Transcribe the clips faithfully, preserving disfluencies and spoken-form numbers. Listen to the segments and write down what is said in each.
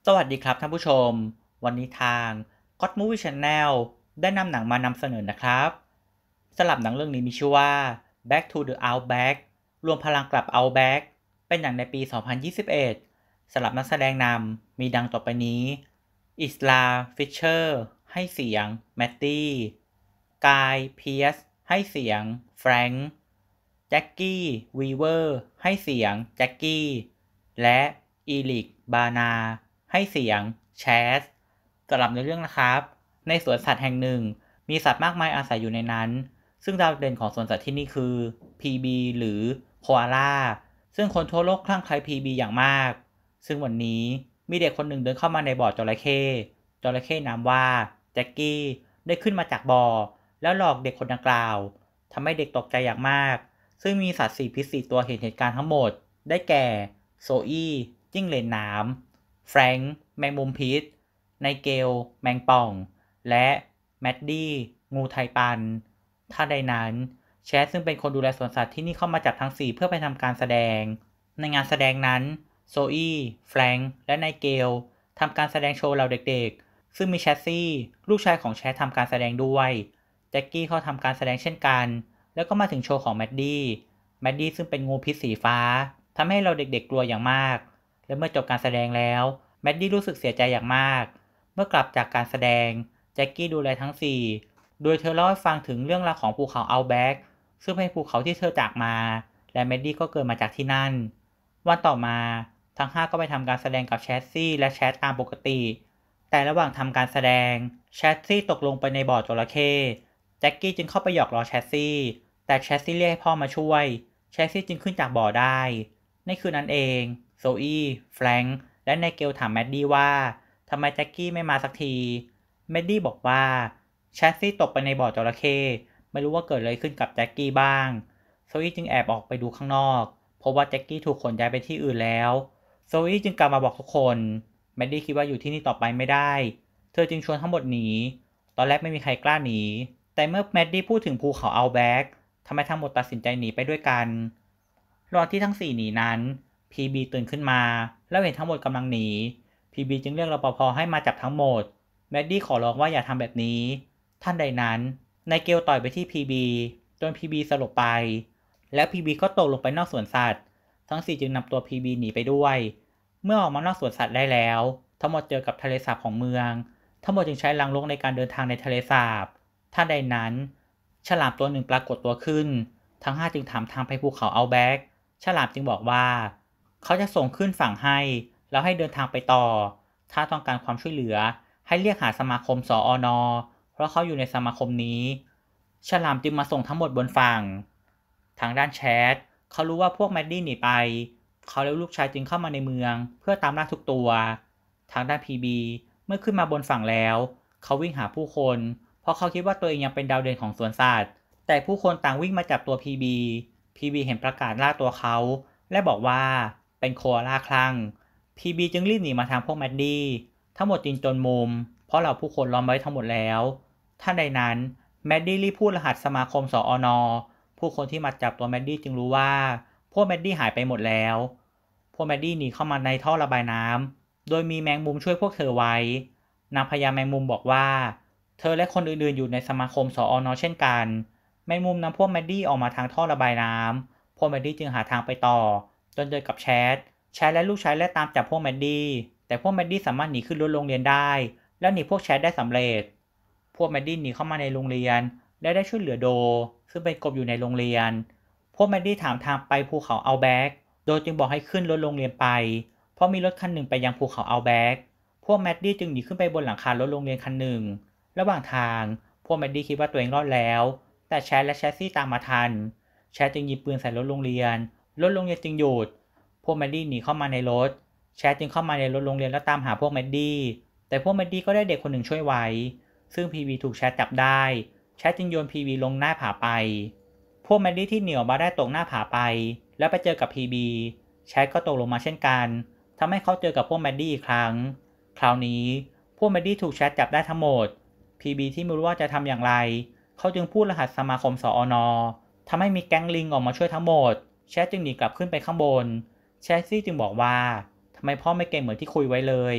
สวัสดีครับท่านผู้ชมวันนี้ทาง God Movie Channel ได้นำหนังมานำเสนอนะครับสำหรับหนังเรื่องนี้มีชื่อว่า Back to the Outback รวมพลังกลับ Outback เป็นหนังในปี สองพันยี่สิบเอ็ด สำหรับนักแสดงนำมีดังต่อไปนี้อิสลาฟิชเชอร์ให้เสียงแมตตี้กายเพียร์สให้เสียงแฟรงค์แจ็คกี้วีเวอร์ให้เสียงแจ็คกี้และอีลิกบานาให้เสียงแชสสำหรับในเรื่องนะครับในสวนสัตว์แห่งหนึ่งมีสัตว์มากมายอาศัยอยู่ในนั้นซึ่งดาวเด่นของสวนสัตว์ที่นี่คือ พี บี หรือโคอาล่าซึ่งคนทั่วโลกคลั่งไคล้ พี บี อย่างมากซึ่งวันนี้มีเด็กคนหนึ่งเดินเข้ามาในบ่อจระเข้จระเข้นามว่าแจ็คกี้ได้ขึ้นมาจากบ่อแล้วหลอกเด็กคนดังกล่าวทำให้เด็กตกใจอย่างมากซึ่งมีสัตว์สี่พิษสี่ตัวเห็นเหตุการณ์ทั้งหมดได้แก่โซอี้จิ้งเหลนน้ำแฟรงค์แมงมุมพิษไนเกลแมงป่องและแมดดี้งูไทปันท่าใดนั้นแชทซึ่งเป็นคนดูแลสวนสัตว์ที่นี่เข้ามาจับทั้งสี่เพื่อไปทำการแสดงในงานแสดงนั้นโซอี้แฟรงค์และไนเกลทำการแสดงโชว์เหล่าเด็กๆซึ่งมีแชสซี่ลูกชายของแชททำการแสดงด้วยแจ็คกี้เขาทำการแสดงเช่นกันแล้วก็มาถึงโชว์ของแมดดี้แมดดี้ซึ่งเป็นงูพิษสีฟ้าทำให้เราเด็กๆกลัวอย่างมากและเมื่อจบการแสดงแล้วแมดดี้รู้สึกเสียใจอย่างมากเมื่อกลับจากการแสดงแจ็คกี้ดูแลทั้งสี่โดยเธอเล่าให้ฟังถึงเรื่องราวของภูเขาอัลแบ็กซึ่งเป็นภูเขาที่เธอจากมาและแมดดี้ก็เกิดมาจากที่นั่นวันต่อมาทั้งห้าก็ไปทำการแสดงกับแชสซี่และแชทตามปกติแต่ระหว่างทำการแสดงแชสซี่ตกลงไปในบ่อจระเข้แจ็คกี้จึงเข้าไปหยอกล้อแชสซี่แต่แชสซี่เรียกให้พ่อมาช่วยแชสซี่จึงขึ้นจากบ่อได้ในคืนนั้นเองโซอี้แฟรงค์และไนเกลถามแมดดี้ว่าทำไมแจ็คกี้ไม่มาสักทีแมดดี้บอกว่าแชสซี่ตกไปในบ่อจระเข้ไม่รู้ว่าเกิดอะไรขึ้นกับแจ็คกี้บ้างโซอี้จึงแอบออกไปดูข้างนอกพบว่าแจ็คกี้ถูกขนย้ายไปที่อื่นแล้วโซอี้จึงกลับมาบอกทุกคนแมดดี้คิดว่าอยู่ที่นี่ต่อไปไม่ได้เธอจึงชวนทั้งหมดหนีตอนแรกไม่มีใครกล้าหนีแต่เมื่อแมดดี้พูดถึงภูเขาอัลแบ็กทำให้ทั้งหมดตัดสินใจหนีไปด้วยกันระหว่างที่ทั้งสี่หนีนั้น พี บี ตื่นขึ้นมาแล้วเห็นทั้งหมดกำลังหนี พี บี จึงเรียกรปภ.ให้มาจับทั้งหมดแมดดี้ขอร้องว่าอย่าทำแบบนี้ท่านใดนั้นไนเกลต่อยไปที่ พี บี จน พี บี สลบไปและ พี บี ก็ตกลงไปนอกสวนสัตว์ทั้งสี่จึงนำตัว พี บี หนีไปด้วยเมื่อออกมานอกสวนสัตว์ได้แล้วทั้งหมดเจอกับทะเลสาบของเมืองทั้งหมดจึงใช้ลังลกในการเดินทางในทะเลสาบท่านใดนั้นฉลามตัวหนึ่งปรากฏตัวขึ้นทั้งห้าจึงถามทางไปภูเขาอัลแบ็กฉลามจึงบอกว่าเขาจะส่งขึ้นฝั่งให้แล้วให้เดินทางไปต่อถ้าต้องการความช่วยเหลือให้เรียกหาสมาคมสอน เพราะเขาอยู่ในสมาคมนี้ฉลามจึงมาส่งทั้งหมดบนฝั่งทางด้านแชทเขารู้ว่าพวกแมดดี้หนีไปเขาและลูกชายจึงเข้ามาในเมืองเพื่อตามล่าทุกตัวทางด้าน พี บี เมื่อขึ้นมาบนฝั่งแล้วเขาวิ่งหาผู้คนเพราะเขาคิดว่าตัวเองยังเป็นดาวเด่นของสวนสัตว์แต่ผู้คนต่างวิ่งมาจับตัว พี บี พี บี เห็นประกาศล่าตัวเขาและบอกว่าเป็นโคอาล่าคลั่ง พี บี จึงรีบหนีมาทางพวกแมดดี้ทั้งหมดจึงจนมุมเพราะเหล่าผู้คนล้อมไว้ทั้งหมดแล้วท่านใดนั้นแมดดี้รีบพูดรหัสสมาคมสอน ผู้คนที่มาจับตัวแมดดี้จึงรู้ว่าพวกแมดดี้หายไปหมดแล้วพวกแมดดี้หนีเข้ามาในท่อระบายน้ำโดยมีแมงมุมช่วยพวกเธอไว้นางพญาแมงมุมบอกว่าเธอและคนอื่นๆอยู่ในสมาคมสอน เช่นกันแมงมุมนำพวกแมดดี้ออกมาทางท่อระบายน้ำพวกแมดดี้จึงหาทางไปต่อจนเจอกับแชทแชทและลูกชายไล่ตามจับพวกแมดดี้แต่พวกแมดดี้สามารถหนีขึ้นรถโรงเรียนได้และหนีพวกแชทได้สำเร็จพวกแมดดี้หนีเข้ามาในโรงเรียนและได้ช่วยเหลือโดซึ่งเป็นกบอยู่ในโรงเรียนพวกแมดดี้ถามทางไปภูเขาอัลแบ็กโดจึงบอกให้ขึ้นรถโรงเรียนไปเพราะมีรถคันหนึ่งไปยังภูเขาอัลแบ็กพวกแมดดี้จึงหนีขึ้นไปบนหลังคารถโรงเรียนคันหนึ่งระหว่างทางพวกแมดดี้คิดว่าตัวเองรอดแล้วแต่แชทและแชสซี่ตามมาทันแชทจึงยิงปืนใส่รถโรงเรียนรถโรงเรียนจึงหยุดพวกแมดดี้หนีเข้ามาในรถแชทจึงเข้ามาในรถโรงเรียนแล้วตามหาพวกแมดดี้แต่พวกแมดดี้ก็ได้เด็กคนหนึ่งช่วยไว้ซึ่ง พี บี ถูกแชทจับได้แชทจึงโยน พี บี ลงหน้าผาไปพวกแมดดี้ที่เหนียวมาได้ตกหน้าผาไปแล้วไปเจอกับ พี บี แชทก็ตกลงมาเช่นกันทำให้เขาเจอกับพวกแมดดี้อีกครั้งคราวนี้พวกแมดดี้ถูกแชทจับได้ทั้งหมด พี บี ที่ไม่รู้ว่าจะทำอย่างไรเขาจึงพูดรหัสสมาคมสอน ทำให้มีแก๊งลิงออกมาช่วยทั้งหมดแชทจึงหนีกลับขึ้นไปข้างบนแชทซี่จึงบอกว่าทำไมพ่อไม่เก่งเหมือนที่คุยไว้เลย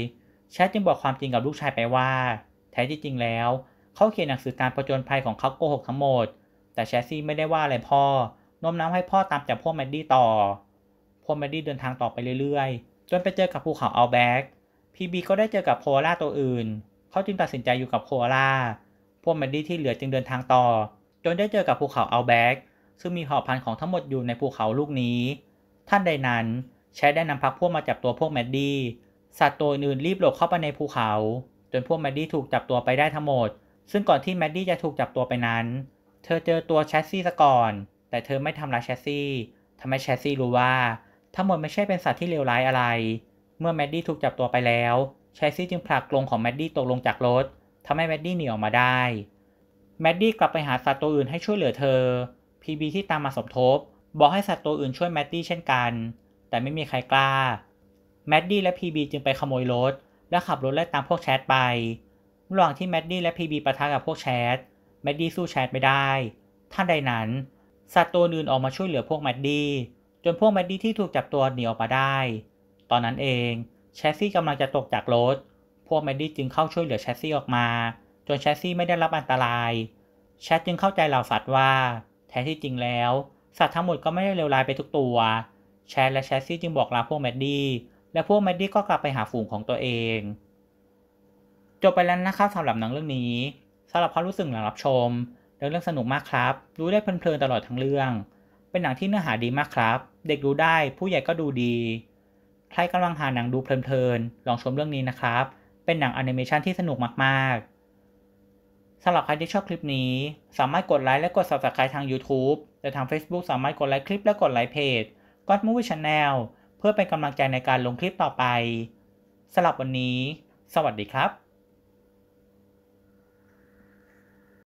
แชทจึงบอกความจริงกับลูกชายไปว่าแท้ที่จริงแล้วเขาเขียนหนังสือการผจญภัยของเขาโกหกทั้งหมดแต่แชสซี่ไม่ได้ว่าอะไรพ่อโน้มน้าวให้พ่อตามจับพวกแมดดี้ต่อพวกแมดดี้เดินทางต่อไปเรื่อยๆจนไปเจอกับภูเขาอัลแบ็กพีบีก็ได้เจอกับโคอาล่าตัวอื่นเขาจึงตัดสินใจอยู่กับโคอาล่าพวกแมดดี้ที่เหลือจึงเดินทางต่อจนได้เจอกับภูเขาอัลแบ็กซึ่งมีเผ่าพันธุ์ของทั้งหมดอยู่ในภูเขาลูกนี้ท่านใดนั้นแชทได้นำพรรคพวกมาจับตัวพวกแมดดี้สัตว์ตัวอื่นรีบหลบเข้าไปในภูเขาจนพวกแมดดี้ถูกจับตัวไปได้ทั้งหมดซึ่งก่อนที่แมดดี้จะถูกจับตัวไปนั้นเธอเจอตัวแชสซี่ซะก่อนแต่เธอไม่ทำร้ายแชสซี่ทำให้แชสซี่รู้ว่าทั้งหมดไม่ใช่เป็นสัตว์ที่เลวร้ายอะไรเมื่อแมดดี้ถูกจับตัวไปแล้วแชสซี่จึงผลักกรงของแมดดี้ตกลงจากรถทำให้แมดดี้หนีออกมาได้แมดดี้กลับไปหาสัตว์ตัวอื่นให้ช่วยเหลือเธอพีบีที่ตามมาสมทบบอกให้สัตว์ตัวอื่นช่วยแมดดี้เช่นกันแต่ไม่มีใครกล้าแมดดี้และพีบีจึงไปขโมยรถและขับรถไล่ตามพวกแชทไประหว่างที่แมดดี้และพีบีปะทะกับพวกแชทแมดดี้สู้แชทไม่ได้ท่านใดนั้นสัตว์ตัวอื่นออกมาช่วยเหลือพวกแมดดี้จนพวกแมดดี้ที่ถูกจับตัวหนีออกมาได้ตอนนั้นเองแชสซี่กำลังจะตกจากรถพวกแมดดี้จึงเข้าช่วยเหลือแชสซี่ออกมาจนแชสซี่ไม่ได้รับอันตรายแชทจึงเข้าใจเหล่าสัตว์ว่าแท้ที่จริงแล้วสัตว์ทั้งหมดก็ไม่ได้เลวร้ายไปทุกตัวแชทและแชสซี่จึงบอกลาพวกแมดดี้และพวกแมดดี้ก็กลับไปหาฝูงของตัวเองจบไปแล้วนะครับสำหรับหนังเรื่องนี้สำหรับความรู้สึกหลังรับชมเรื่องสนุกมากครับดูได้เพลินๆตลอดทั้งเรื่องเป็นหนังที่เนื้อหาดีมากครับเด็กดูได้ผู้ใหญ่ก็ดูดีใครกำลังหาหนังดูเพลินๆลองชมเรื่องนี้นะครับเป็นหนังแอนิเมชันที่สนุกมากๆสำหรับใครที่ชอบคลิปนี้สามารถกดไลค์และกด ซับสไครบ์ ทาง YouTube แต่ทาง Facebook สามารถกดไลค์คลิปและกดไลค์เพจ God Movie Channel เพื่อเป็นกำลังใจในการลงคลิปต่อไปสำหรับวันนี้สวัสดีครับ